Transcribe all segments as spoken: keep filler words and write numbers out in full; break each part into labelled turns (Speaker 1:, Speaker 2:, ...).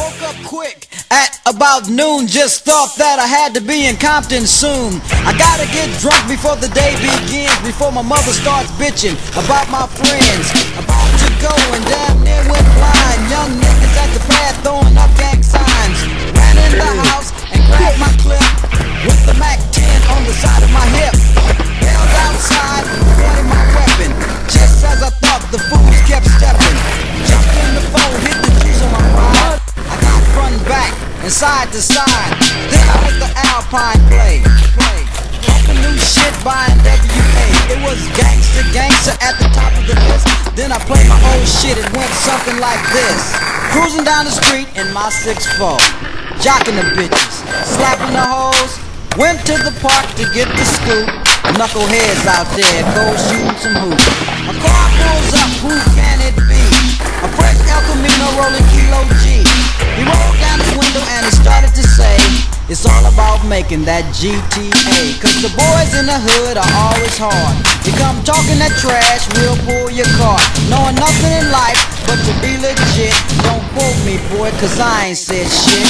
Speaker 1: woke up quick at about noon. Just thought that I had to be in Compton soon. I gotta get drunk before the day begins, before my mother starts bitching about my friends. About to go and damn near went blind. Young niggas at the pad throwing up gang signs. Ran in the house and grabbed my clip with the Mac ten on the side of my hip. Held outside, pointed my weapon. Just as I thought, the fools kept stepping. Jumped in the phone, hit the juice on my ride. I got front and back and side to side. Then I let the Alpine play. Play. Talking new shit by N W A. It was gangster, gangster at the top of the list. Then I played my old shit. It went something like this. Cruising down the street in my six four, jocking the bitches, slapping the hoes. Went to the park to get the scoop. Knuckleheads out there, go shooting some hoops. A car pulls up, who can it be? A fresh El Camino rolling Kilo G. He rolled down his window and he started to say, it's all about making that G T A. Cause the boys in the hood are always hard. You come talking that trash, we'll pull your car. Knowing nothing in life but to be legit. Don't quote me, boy, cause I ain't said shit.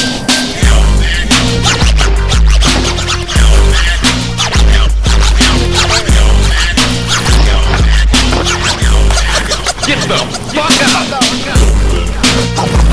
Speaker 2: Get the fuck out!